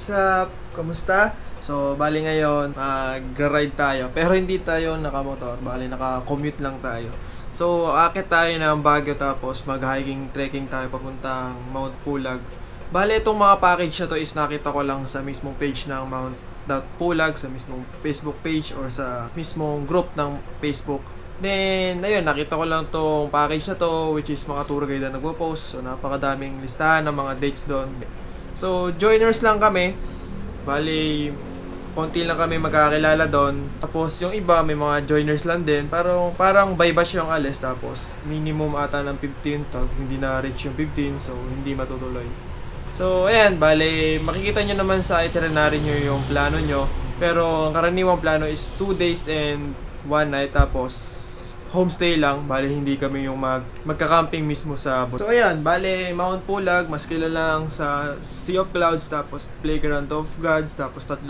what's up? Kamusta? So, bali ngayon, mag-ride tayo. Pero hindi tayo nakamotor, bali naka-commute lang tayo. So, akit tayo ng Baguio tapos mag-hiking, trekking tayo papuntang Mount Pulag. Bali, itong mga package na to is nakita ko lang sa mismong page ng Mount Pulag, sa mismong Facebook page or sa mismong group ng Facebook. Then, ayun, nakita ko lang tong package na to, which is mga tour guide na nagpo-post. So, napakadaming listahan ng mga dates doon. So, joiners lang kami. Bali, konti lang kami magkakilala doon. Tapos, yung iba, may mga joiners lang din. Parang by batch yung alis. Tapos, minimum ata ng 15. Tapos, hindi na-reach yung 15. So, hindi matutuloy. So, ayan, bali, makikita nyo naman sa itinerary nyo yung plano nyo. Pero, ang karaniwang plano is 2 days and 1 night. Tapos, homestay lang, bali hindi kami yung magka-camping mismo sa bundok. So ayan, bali Mount Pulag, mas kilala lang sa Sea of Clouds, tapos Playground of Gods, tapos top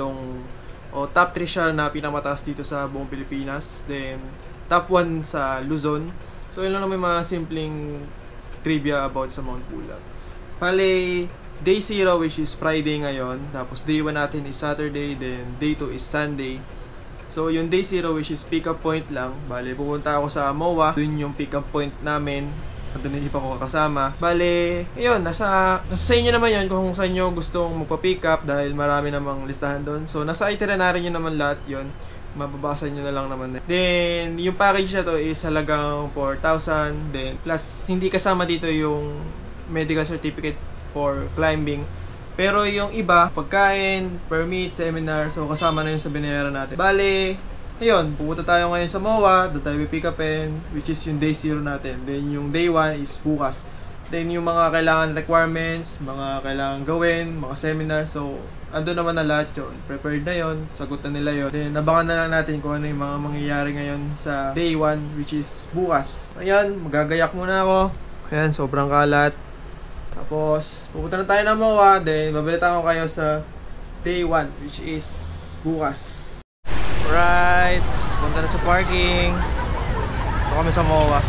3 siya na pinakamataas dito sa buong Pilipinas. Then top 1 sa Luzon. So yun lang naman mga simpleng trivia about sa Mount Pulag. Bali, day 0 which is Friday ngayon, tapos day 1 natin is Saturday, then day 2 is Sunday. So, yung day 0 which is pick-up point lang. Bale, pupunta ako sa MOA. Doon yung pick-up point namin. Doon hindi pa ako kasama. Bale, ayun, nasa sa inyo naman yun kung saan nyo gustong magpa-pick up dahil marami namang listahan doon. So, nasa itinerary nyo naman lahat yun. Mababasa nyo na lang naman. Then, yung package na to is halagang 4,000. Then, plus, hindi kasama dito yung medical certificate for climbing. Pero yung iba, pagkain, permit, seminar, so kasama na yun sa binayaran natin. Bale, ayun, pupunta tayo ngayon sa MOA, doon tayo pick upin, which is yung day 0 natin. Then yung day 1 is bukas. Then yung mga kailangan requirements, mga kailangan gawin, mga seminar, so ando naman na lahat yun. Prepared na yun, sagot na nila yun. Then nabangan na lang natin kung ano yung mga mangyayari ngayon sa day 1, which is bukas. Ayan, magagayak muna ako. Ayan, sobrang kalat. Tapos, pupunta na tayo ng MOA, then babalitaan ko kayo sa day 1, which is bukas. Alright, punta na sa parking. Ito kami sa MOA.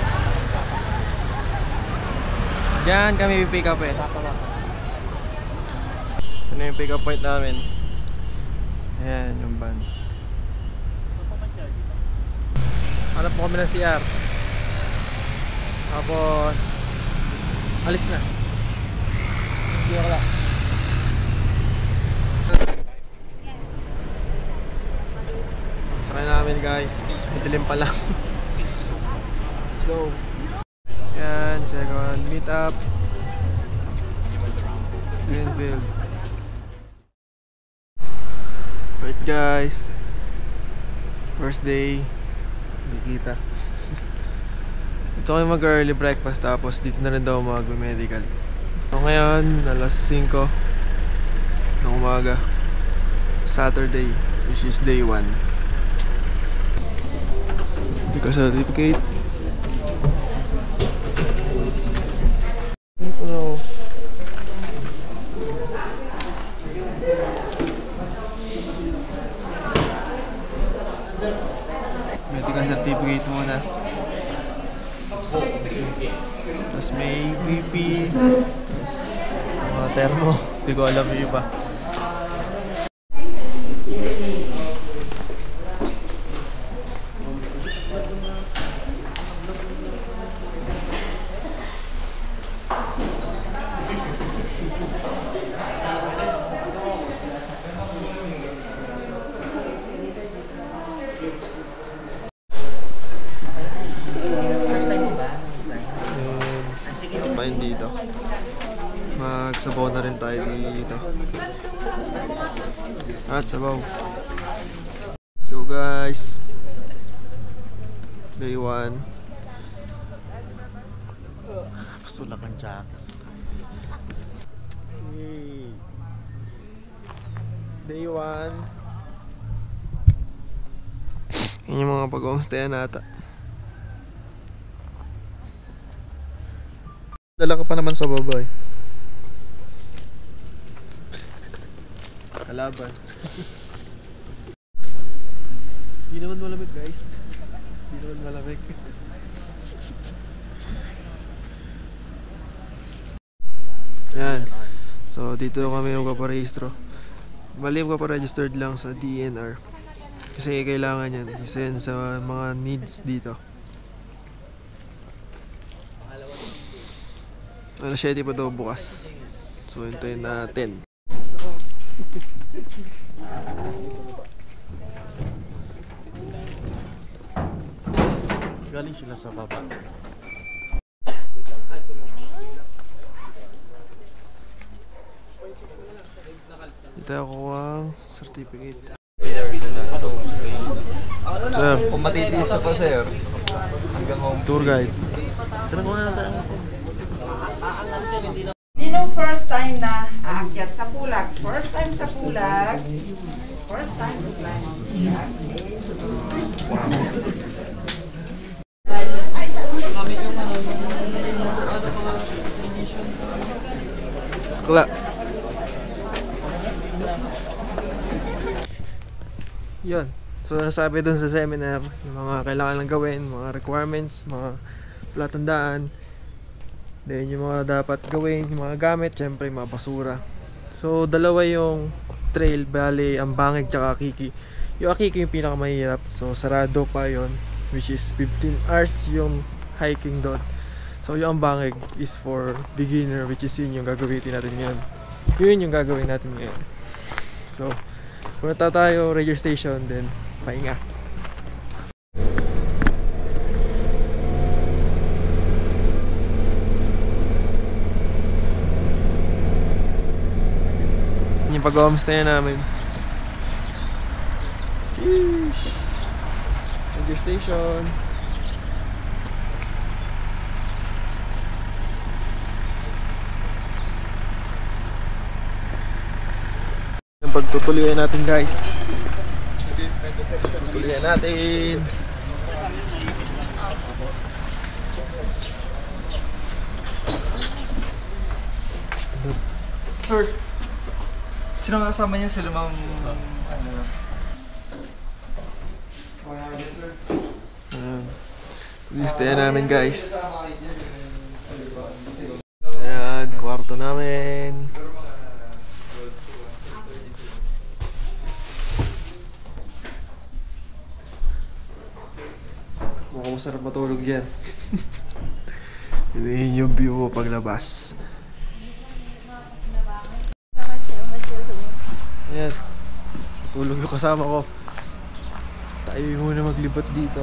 Diyan kami pick up eh. Ano yung pick up point namin? Ayan, yung van. Hanap po kami ng CR. Tapos, alis na. Sakay namin guys, madilim pa lang. Let's go. Yan, second meet up Greenfield. Right guys, first day, hindi kita. Dito kami mag early breakfast, tapos dito na rin daw mag-medical. So ngayon, alas 5 ng umaga, Saturday, which is day 1. Because certificate. No. Medical certificate muna. Tapos may BP. Tapos mga thermo. Hindi ko alam yung iba. Dito magsabaw na rin tayo dito at sabaw. Yo guys, day 1. Sulak ang jacket. Hey. Day 1. Yan yung mga pag-homestayan nata. Dala ka pa naman sa baba eh. Kalaban. Di naman malamig guys. Di naman malamig. Yan. So dito kami magpaparehistro. Bali ko pa registered lang sa DNR. Kasi kailangan yan. Isa yan sa mga needs dito. Alas 7 pa daw bukas. So, hintayin natin. Galing sila sa baba. Ito ako ang certificate. Sir, Sir, kung matitiis pa sir, hanggang home tour guide. Kailan ko na tayo? Sinong first time na aakyat sa Pulag? First time sa Pulag. First time to climb on Pulag. Kla. Yun. So, nasabi dun sa seminar, yung mga kailangan lang gawin, mga requirements, mga palatandaan. Then, yung mga dapat gawin, yung mga gamit, syempre, mga basura. So, dalawa yung trail, bali, ang Bangig tsaka Akiki. Yung Akiki yung pinakamahirap. So, sarado pa yon, which is 15 hours yung hiking doon. So, yung Bangig is for beginner, which is yun yung gagawin natin ngayon. Yun yung gagawin natin ngayon. So, punta tayo, radio station, then pahinga. Yung pag-homestay namin. Sheesh. Radio station. Yung pagtutuloyan natin guys. Tutuloyan natin. Sir, sino kasama niya sa lumang ano? Listayan namin guys. Ayan, kwarto namin. Mukhang masarap matulog yan. Yun yung view mo paglabas. Ayan. Tulog yung kasama ko. Tayo muna maglibat dito.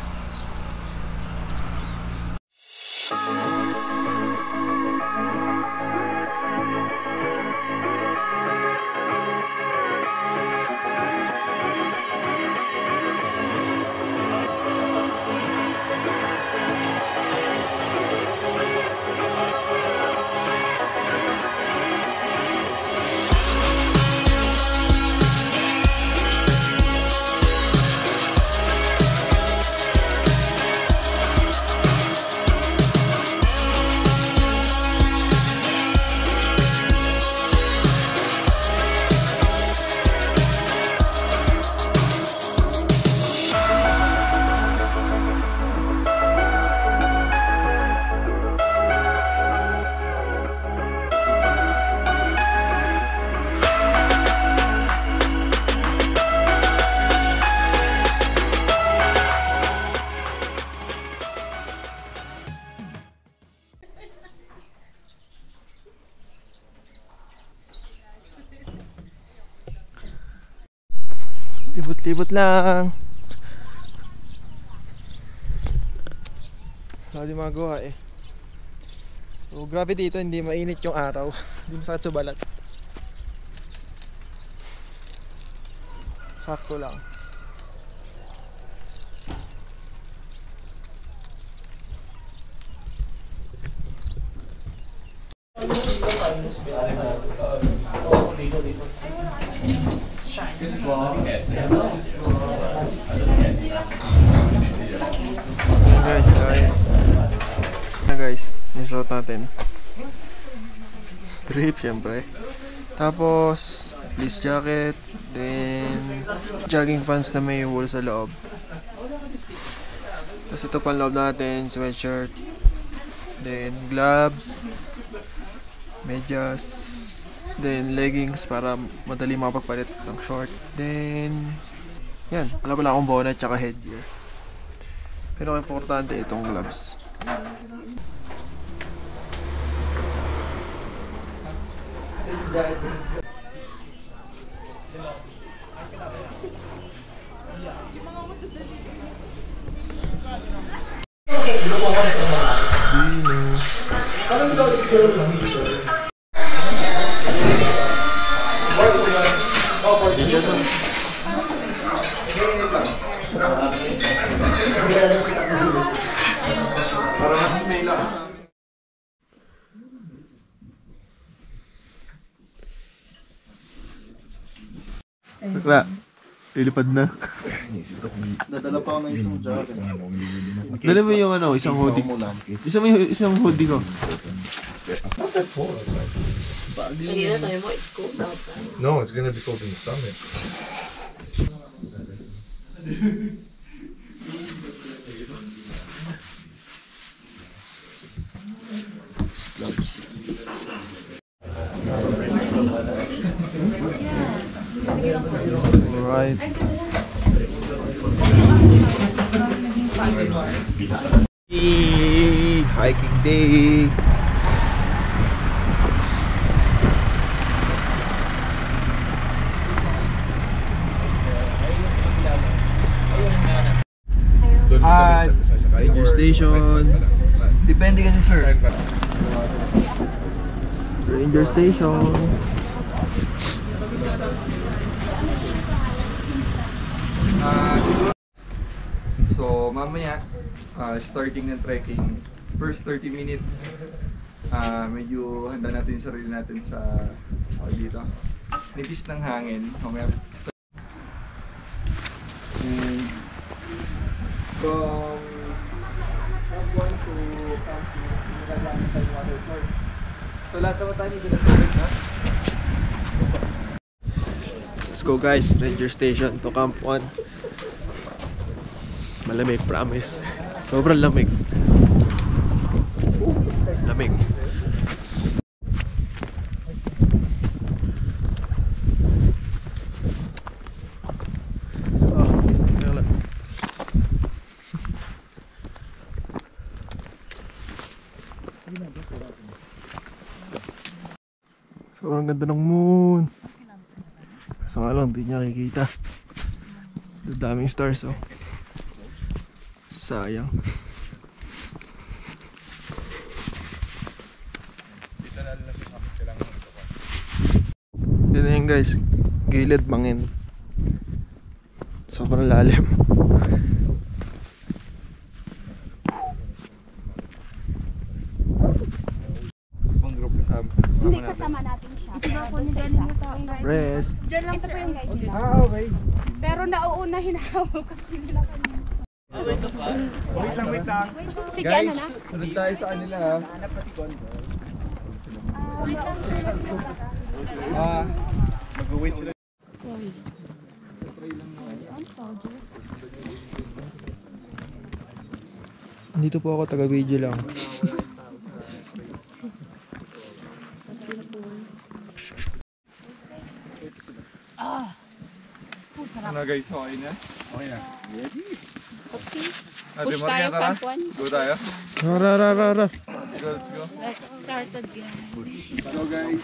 Libot-libot lang. Wala di magawa eh. So grabe dito, hindi mainit yung araw. Hindi masakit sa balat. Sakto lang. Guys, kaya na guys, nisuot natin brief syempre, tapos fleece jacket, then jogging pants na may wool sa loob, tapos ito pang loob natin, sweatshirt, then gloves, medyas, Then leggings para madali makapagpalit ng short. Then yan, wala akong bonnet tsaka headgear. Pero importante itong gloves. Para mas may lakas. Bakla, lilipad na. Nadala pa ako ng isang jacket. Dala mo yung ano, isang hoodie. Isa mo yung isang hoodie ko. No, it's gonna be cold in the summer. Alright. Hiking day. Hi. Ranger station. Depende kasi sir. Ranger station. So mamaya, starting ng trekking, first 30 minutes, medyo handa natin yung sarili natin sa dito. Nipis ng hangin. Mamaya, and from Camp 1 to Camp 2, nagagamit tayo water source. So lahat naman tayo dito na. Let's go guys, Ranger station to Camp 1. Malamig, promise. Sobrang lamig. Lamig. Sobrang ganda ng moon. Kaso nga lang, hindi niya kikita. Ang daming stars, oh. Sayang. Yan na yun guys. Gilid mangin. Sobrang lalim. Ibang group kasama. Hindi kasama natin siya. Rest. Diyan lang ito po yung guide nila. Okay. Pero nauunahin ako kasi nila kanina. Wait lang. Sige, Guys, ano na? sunod tayo sa kanila ha. Mag-wait sila. Dito po ako, taga-video lang. Ano guys, okay na? Okay na. Okay. Ate Push Maria, tayo, tara. Camp 1. Go tayo. Ra. Let's go, let's go. Let's start again. Let's go guys.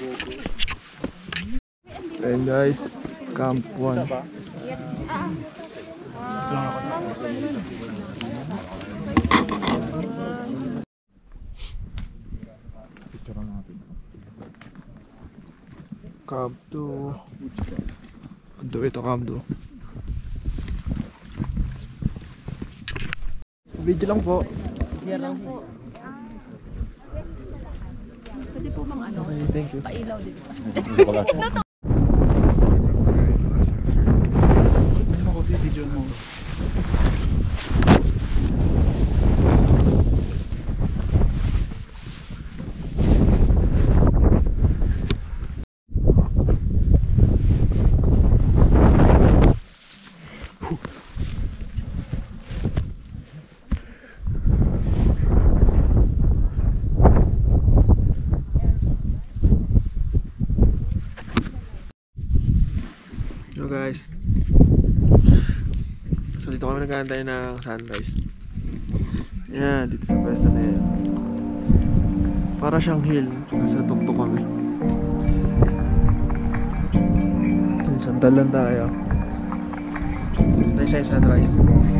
Ayun guys, Camp 1. Camp 2. Ito Camp 2. Video lang po. Pwede po mang ano, Okay, thank you. pailaw din. Habang nag-aantay ng sunrise. Yan, dito sa pwesto na yan. Para siyang hill. Nasa tuktok kami. Sandal lang tayo. Tayo sa sunrise.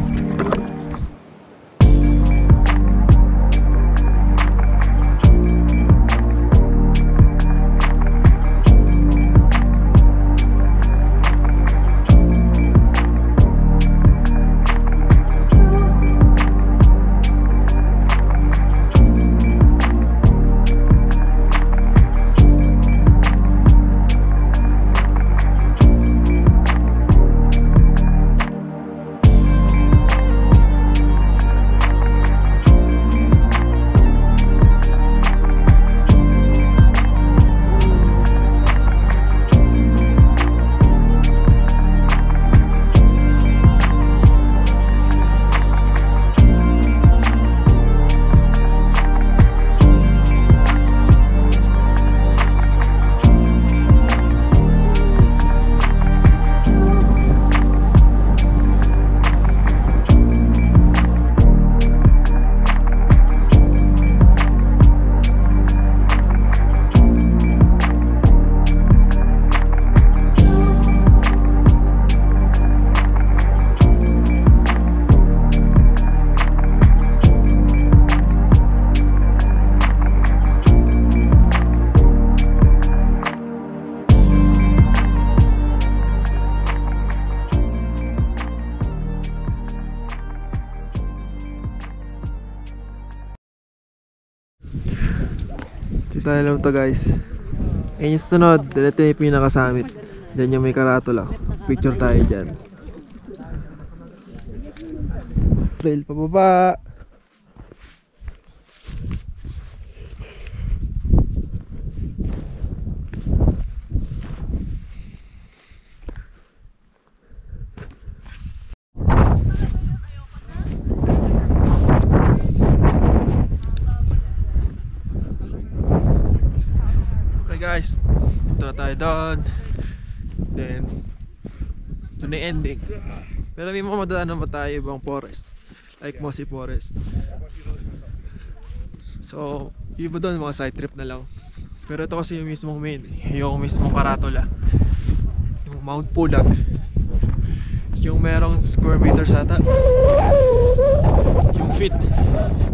Dito tayo lang to guys. Ayun yung sunod. Dito yung pinakasamit. Diyan yung may karatula. Picture tayo dyan. Trail pababa. Guys, ito na tayo doon. Then ito na yung ending. Pero may mga madaanan pa tayo ibang forest, like Mossy Forest. So iba doon mga side trip na lang. Pero ito kasi yung mismong main, yung mismong karatula, yung Mount Pulag, yung merong square meters ata, yung feet.